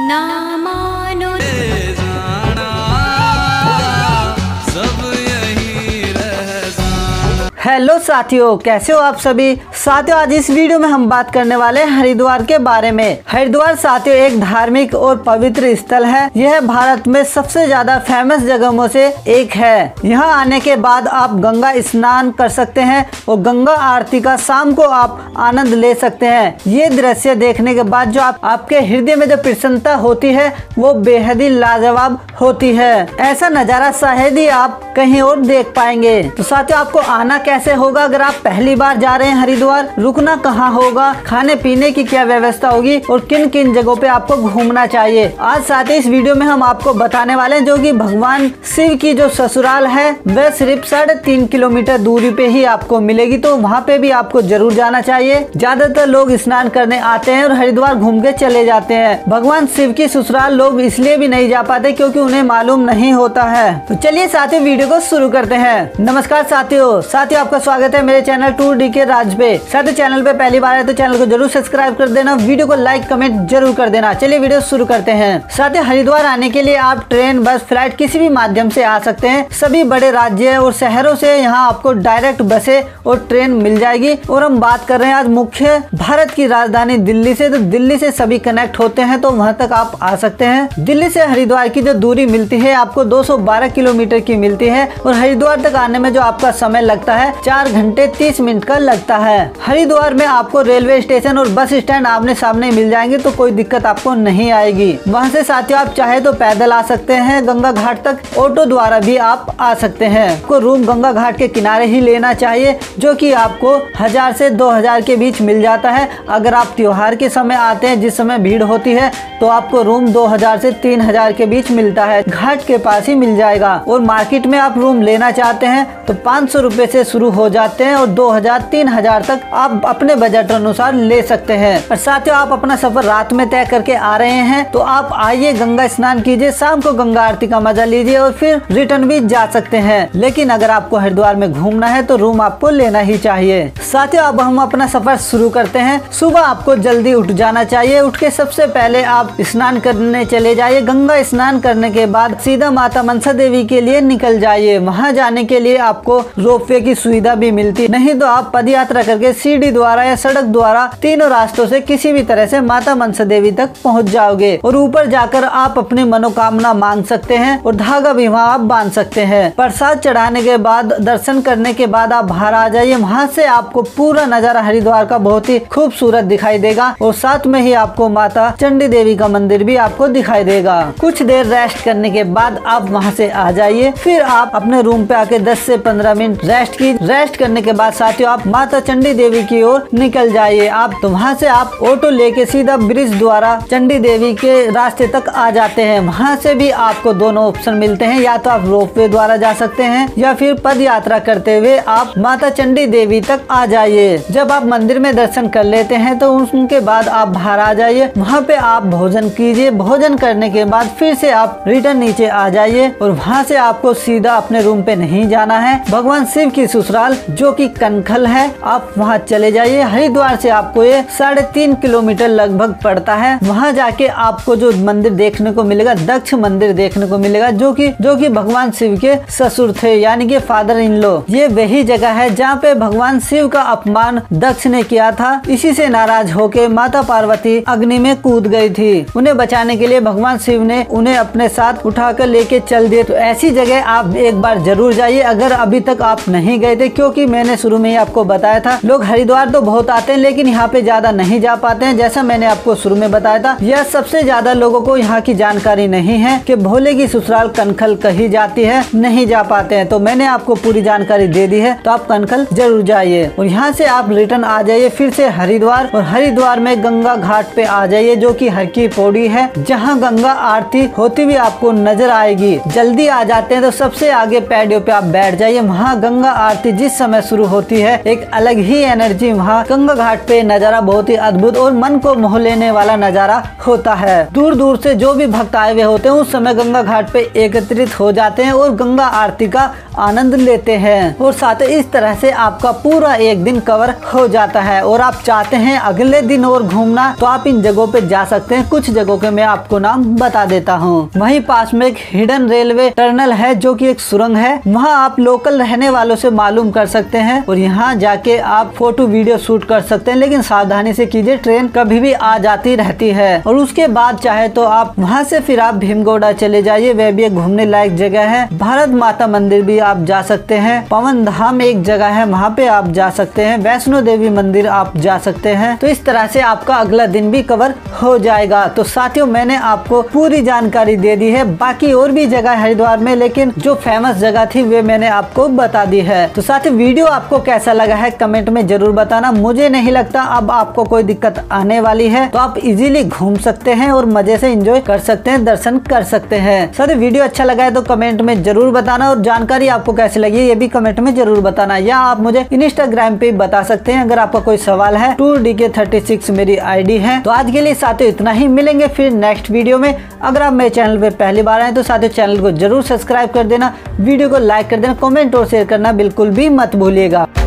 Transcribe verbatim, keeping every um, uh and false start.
ना मानो हेलो साथियों, कैसे हो आप सभी। साथियों, आज इस वीडियो में हम बात करने वाले हैं हरिद्वार के बारे में। हरिद्वार साथियों एक धार्मिक और पवित्र स्थल है। यह भारत में सबसे ज्यादा फेमस जगहों से एक है। यहाँ आने के बाद आप गंगा स्नान कर सकते हैं और गंगा आरती का शाम को आप आनंद ले सकते हैं। ये दृश्य देखने के बाद जो आप, आपके हृदय में जो प्रसन्नता होती है वो बेहद ही लाजवाब होती है। ऐसा नजारा शायद ही आप कहीं और देख पाएंगे। तो साथियों, आपको आना कैसे होगा? अगर आप पहली बार जा रहे हैं हरिद्वार, रुकना कहाँ होगा, खाने पीने की क्या व्यवस्था होगी और किन किन जगहों पे आपको घूमना चाहिए, आज साथ ही इस वीडियो में हम आपको बताने वाले हैं। जो कि भगवान शिव की जो ससुराल है वह सिर्फ साढ़े तीन किलोमीटर दूरी पे ही आपको मिलेगी, तो वहाँ पे भी आपको जरूर जाना चाहिए। ज्यादातर लोग स्नान करने आते हैं और हरिद्वार घूम के चले जाते हैं। भगवान शिव की ससुराल लोग इसलिए भी नहीं जा पाते क्योंकि उन्हें मालूम नहीं होता है। तो चलिए साथियों, वीडियो को शुरू करते हैं। नमस्कार साथियों साथियों आपका स्वागत है मेरे चैनल टूर डी के राज पे। साथियों, चैनल पे पहली बार है तो चैनल को जरूर सब्सक्राइब कर देना, वीडियो को लाइक कमेंट जरूर कर देना। चलिए वीडियो शुरू करते हैं। साथियों, हरिद्वार आने के लिए आप ट्रेन, बस, फ्लाइट किसी भी माध्यम से आ सकते हैं। सभी बड़े राज्य और शहरों से यहाँ आपको डायरेक्ट बसें और ट्रेन मिल जाएगी। और हम बात कर रहे हैं आज मुख्य भारत की राजधानी दिल्ली से, तो दिल्ली से सभी कनेक्ट होते हैं तो वहाँ तक आप आ सकते हैं। दिल्ली से हरिद्वार की जो दूरी मिलती है आपको दो सौ बारह किलोमीटर की मिलती है और हरिद्वार तक आने में जो आपका समय लगता है चार घंटे तीस मिनट का लगता है। हरिद्वार में आपको रेलवे स्टेशन और बस स्टैंड आमने सामने मिल जाएंगे तो कोई दिक्कत आपको नहीं आएगी। वहाँ से साथियों आप चाहे तो पैदल आ सकते हैं गंगा घाट तक, ऑटो द्वारा भी आप आ सकते हैं। आपको रूम गंगा घाट के किनारे ही लेना चाहिए जो कि आपको हजार से दो हजार के बीच मिल जाता है। अगर आप त्योहार के समय आते हैं जिस समय भीड़ होती है तो आपको रूम दो हजार से तीन हजार के बीच मिलता है, घाट के पास ही मिल जाएगा। और मार्केट में आप रूम लेना चाहते हैं तो पाँच सौ रुपए से शुरू हो जाते हैं और दो हजार तीन हजार तक आप अपने बजट अनुसार ले सकते हैं। और साथियों, आप अपना सफर रात में तय करके आ रहे हैं तो आप आइए, गंगा स्नान कीजिए, शाम को गंगा आरती का मजा लीजिए और फिर रिटर्न भी जा सकते हैं। लेकिन अगर आपको हरिद्वार में घूमना है तो रूम आपको लेना ही चाहिए। साथियों, अब हम अपना सफर शुरू करते हैं। सुबह आपको जल्दी उठ जाना चाहिए। उठ के सबसे पहले आप स्नान करने चले जाइए। गंगा स्नान करने के बाद सीधा माता मनसा देवी के लिए निकल जाइए। वहाँ जाने के लिए आपको रोपवे की सुविधा भी मिलती, नहीं तो आप पद यात्रा करके सीढ़ी द्वारा या सड़क द्वारा तीनों रास्तों से किसी भी तरह से माता मनसा देवी तक पहुँच जाओगे। और ऊपर जाकर आप अपनी मनोकामना मांग सकते हैं और धागा भी वहाँ आप बांध सकते हैं। प्रसाद चढ़ाने के बाद, दर्शन करने के बाद आप बाहर आ जाइए। वहाँ से आपको पूरा नजारा हरिद्वार का बहुत ही खूबसूरत दिखाई देगा और साथ में ही आपको माता चंडी देवी का मंदिर भी आपको दिखाई देगा। कुछ देर रेस्ट करने के बाद आप वहाँ से आ जाइए। फिर आप अपने रूम पे आके दस से पंद्रह मिनट रेस्ट की रेस्ट करने के बाद साथियों आप माता चंडी देवी की ओर निकल जाइए। आप तो वहाँ से आप ऑटो लेके सीधा ब्रिज द्वारा चंडी देवी के रास्ते तक आ जाते हैं। वहाँ से भी आपको दोनों ऑप्शन मिलते हैं, या तो आप रोपवे द्वारा जा सकते हैं या फिर पद यात्रा करते हुए आप माता चंडी देवी तक आ जाइए। जब आप मंदिर में दर्शन कर लेते हैं तो उनके बाद आप बाहर आ जाइए। वहाँ पे आप भोजन कीजिए। भोजन करने के बाद फिर से आप रिटर्न नीचे आ जाइए और वहाँ से आपको सीधा अपने रूम पे नहीं जाना है। भगवान शिव की ससुराल जो कि कनखल है, आप वहाँ चले जाइए। हरिद्वार से आपको ये साढ़े तीन किलोमीटर लगभग पड़ता है। वहाँ जाके आपको जो मंदिर देखने को मिलेगा, दक्ष मंदिर देखने को मिलेगा, जो कि जो कि भगवान शिव के ससुर थे, यानी कि फादर इन लॉ। ये वही जगह है जहाँ पे भगवान शिव का अपमान दक्ष ने किया था। इसी से नाराज होके माता पार्वती अग्नि में कूद गई थी। उन्हें बचाने के लिए भगवान शिव ने उन्हें अपने साथ उठाकर लेके चल दिए। तो ऐसी जगह आप एक बार जरूर जाइए अगर अभी तक आप नहीं गए थे, क्योंकि मैंने शुरू में ही आपको बताया था लोग हरिद्वार तो बहुत आते हैं लेकिन यहाँ पे ज्यादा नहीं जा पाते हैं। जैसा मैंने आपको शुरू में बताया था, यह सबसे ज्यादा लोगों को यहाँ की जानकारी नहीं है कि भोले की ससुराल कनखल कही जाती है, नहीं जा पाते हैं। तो मैंने आपको पूरी जानकारी दे दी है, तो आप कनखल जरूर जाइए और यहाँ से आप रिटर्न आ जाइए फिर से हरिद्वार। और हरिद्वार में गंगा घाट पे आ जाइए जो कि हर की पौड़ी है, जहाँ गंगा आरती होती हुई आपको नजर आएगी। जल्दी आ जाते हैं तो सबसे आगे पैडियो पे आप बैठ जाइए। वहाँ गंगा आरती जिस समय शुरू होती है, एक अलग ही एनर्जी वहाँ गंगा घाट पे नजारा बहुत ही अद्भुत और मन को मोह लेने वाला नजारा होता है। दूर दूर से जो भी भक्त आए हुए होते हैं उस समय गंगा घाट पे एकत्रित हो जाते हैं और गंगा आरती का आनंद लेते हैं और साथ ही इस तरह से आपका पूरा एक दिन कवर हो जाता है। और आप चाहते हैं अगले दिन और घूमना तो आप इन जगहों पे जा सकते हैं। कुछ जगहों के मैं आपको नाम बता देता हूँ। वहीं पास में एक हिडन रेलवे टनल है जो कि एक सुरंग है, वहाँ आप लोकल रहने वालों से मालूम कर सकते हैं और यहाँ जाके आप फोटो वीडियो शूट कर सकते हैं, लेकिन सावधानी से कीजिए, ट्रेन कभी भी आ जाती रहती है। और उसके बाद चाहे तो आप वहाँ से फिर आप भीमगौड़ा चले जाइए, वह भी एक घूमने लायक जगह है। भारत माता मंदिर भी आप जा सकते हैं। पवन धाम एक जगह है, वहाँ पे आप जा सकते हैं। वैष्णो देवी मंदिर आप जा सकते हैं। तो इस तरह से आपका अगला दिन भी कवर हो जाएगा। तो साथियों, मैंने आपको पूरी जानकारी दे दी है। बाकी और भी जगह है हरिद्वार में, लेकिन जो फेमस जगह थी वे मैंने आपको बता दी है। तो साथियों, वीडियो आपको कैसा लगा है कमेंट में जरूर बताना। मुझे नहीं लगता अब आपको कोई दिक्कत आने वाली है, तो आप इजीली घूम सकते हैं और मजे से एंजॉय कर सकते हैं, दर्शन कर सकते हैं। साथियों, वीडियो अच्छा लगा है तो कमेंट में जरूर बताना और जानकारी आपको कैसी लगी ये भी कमेंट में जरूर बताना, या आप मुझे इंस्टाग्राम पे बता सकते हैं अगर आपका कोई सवाल है। Two D K thirty six मेरी आईडी है। तो आज के लिए साथियों इतना ही, मिलेंगे फिर नेक्स्ट वीडियो में। अगर आप मेरे चैनल पे पहली बार आए तो साथियों चैनल को जरूर सब्सक्राइब कर देना, वीडियो को लाइक कर देना, कमेंट और शेयर करना बिल्कुल भी मत भूलिएगा।